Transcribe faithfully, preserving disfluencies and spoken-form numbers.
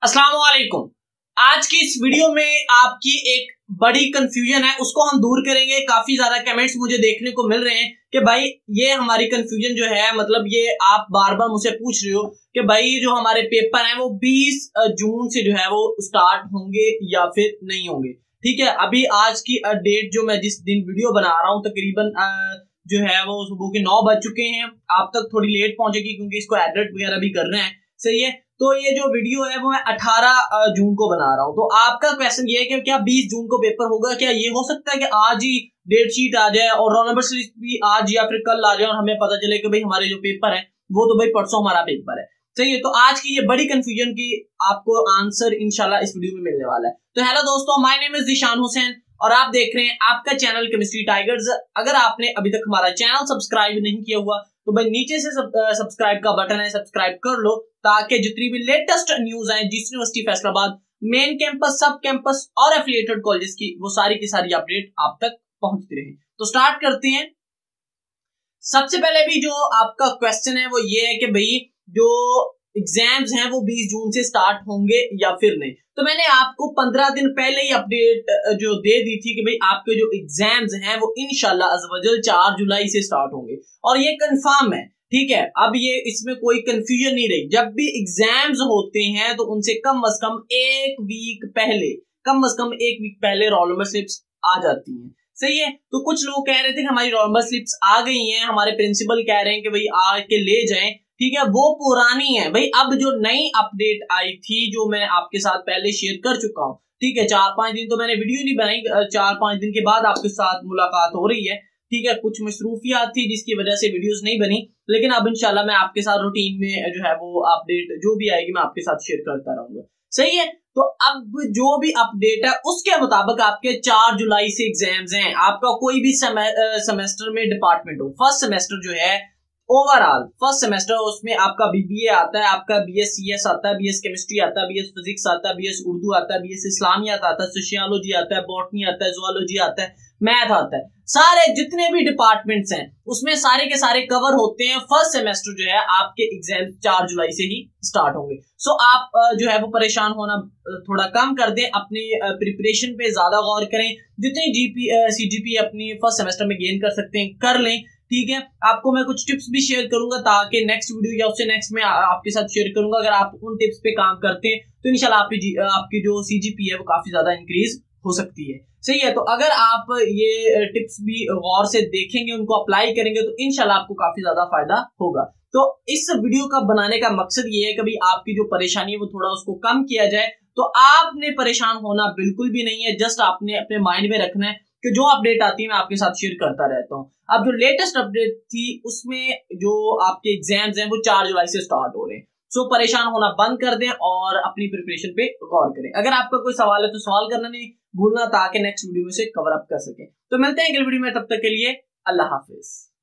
अस्सलाम वालेकुम। आज की इस वीडियो में आपकी एक बड़ी कंफ्यूजन है, उसको हम दूर करेंगे। काफी ज्यादा कमेंट्स मुझे देखने को मिल रहे हैं कि भाई ये हमारी कंफ्यूजन जो है, मतलब ये आप बार बार मुझसे पूछ रहे हो कि भाई जो हमारे पेपर हैं वो बीस जून से जो है वो स्टार्ट होंगे या फिर नहीं होंगे। ठीक है, अभी आज की डेट जो मैं जिस दिन वीडियो बना रहा हूँ तकरीबन जो है वो सुबह के नौ बज चुके हैं। आप तक थोड़ी लेट पहुंचेगी क्योंकि इसको एडिट वगैरह भी करना है। सही है, तो ये जो वीडियो है वो मैं अठारह जून को बना रहा हूँ। तो आपका क्वेश्चन ये है कि क्या बीस जून को पेपर होगा? क्या ये हो सकता है कि आज ही डेट शीट आ जाए और रोल नंबर स्लिप भी आज या फिर कल आ जाए और हमें पता चले कि भाई हमारे जो पेपर है वो तो भाई परसों हमारा पेपर है। सही है, तो आज की ये बड़ी कंफ्यूजन की आपको आंसर इंशाल्लाह इस वीडियो में मिलने वाला है। तो हेलो दोस्तों, my name is Zeeshan Hussain और आप देख रहे हैं आपका चैनल केमिस्ट्री टाइगर्स। अगर आपने अभी तक हमारा चैनल सब्सक्राइब नहीं किया हुआ तो भाई नीचे से सब्सक्राइब का बटन है, सब्सक्राइब कर लो ताकि जितनी भी लेटेस्ट न्यूज है जिस university Faisalabad, main campus, sub campus और एफिलिएटेड कॉलेजेस की, वो सारी की सारी अपडेट आप तक पहुंचती रहे। तो स्टार्ट करते हैं। सबसे पहले भी जो आपका क्वेश्चन है वो ये है कि भाई जो एग्जाम्स हैं वो बीस जून से स्टार्ट होंगे या फिर नहीं। तो मैंने आपको पंद्रह दिन पहले ही अपडेट जो दे दी थी कि भाई आपके जो एग्जाम्स हैं वो इंशाल्लाह अज़्ज़वजल चार जुलाई से स्टार्ट होंगे और ये कंफर्म है। ठीक है, अब ये इसमें कोई कंफ्यूजन नहीं रही। जब भी एग्जाम्स होते हैं तो उनसे कम अज कम एक वीक पहले कम अज कम एक वीक पहले रोल नंबर स्लिप्स आ जाती हैं। सही है, तो कुछ लोग कह रहे थे कि हमारी रोल नंबर स्लिप्स आ गई हैं, हमारे प्रिंसिपल कह रहे हैं कि भाई आके ले जाएं। ठीक है, वो पुरानी है भाई। अब जो नई अपडेट आई थी जो मैं आपके साथ पहले शेयर कर चुका हूँ, ठीक है, चार पांच दिन तो मैंने वीडियो नहीं बनाई, चार पांच दिन के बाद आपके साथ मुलाकात हो रही है। ठीक है, कुछ मसरूफियात थी जिसकी वजह से वीडियोस नहीं बनी, लेकिन अब इंशाल्लाह मैं आपके साथ रूटीन में जो है वो अपडेट जो भी आएगी मैं आपके साथ शेयर करता रहूंगा। सही है, तो अब जो भी अपडेट है उसके मुताबिक आपके चार जुलाई से एग्जाम्स हैं। आपका कोई भी सेमेस्टर में डिपार्टमेंट हो, फर्स्ट सेमेस्टर जो है ओवरऑल फर्स्ट सेमेस्टर, उसमें आपका बीबीए आता है, आपका बीएस सीएस आता है, बीएस केमिस्ट्री आता है, बीएस फिजिक्स आता है, बीएस उर्दू आता है, बीएस इस्लामियात आता है, सोशियोलॉजी आता है, बॉटनी आता है, ज़ूलॉजी आता है, मैथ आता है। सारे जितने भी डिपार्टमेंट्स हैं उसमें सारे के सारे कवर होते हैं। फर्स्ट सेमेस्टर जो है आपके एग्जाम चार जुलाई से ही स्टार्ट होंगे। सो आप जो है वो परेशान होना थोड़ा कम कर दें, अपनी प्रिपरेशन पे ज्यादा गौर करें। जितनी जीपी सीजीपी अपनी फर्स्ट सेमेस्टर में गेन कर सकते हैं कर लें। ठीक है, आपको मैं कुछ टिप्स भी शेयर करूंगा ताकि नेक्स्ट वीडियो या उससे नेक्स्ट में आपके साथ शेयर करूंगा। अगर आप उन टिप्स पे काम करते हैं तो इंशाल्लाह आपकी आपकी जो सीजीपी है वो काफी ज्यादा इंक्रीज हो सकती है। सही है, तो अगर आप ये टिप्स भी गौर से देखेंगे, उनको अप्लाई करेंगे तो इंशाल्लाह आपको काफी ज्यादा फायदा होगा। तो इस वीडियो का बनाने का मकसद ये है कि भाई आपकी जो परेशानी है वो थोड़ा उसको कम किया जाए। तो आपने परेशान होना बिल्कुल भी नहीं है, जस्ट आपने अपने माइंड में रखना है कि जो अपडेट आती है मैं आपके साथ शेयर करता रहता हूँ। अब जो लेटेस्ट अपडेट थी उसमें जो आपके एग्जाम्स हैं वो चार जुलाई से स्टार्ट हो रहे हैं। सो परेशान होना बंद कर दें और अपनी प्रिपरेशन पे गौर करें। अगर आपका कोई सवाल है तो सवाल करना नहीं भूलना ताकि नेक्स्ट वीडियो में से कवर अप कर सके। तो मिलते हैं अगली वीडियो में, तब तक के लिए अल्लाह हाफिज।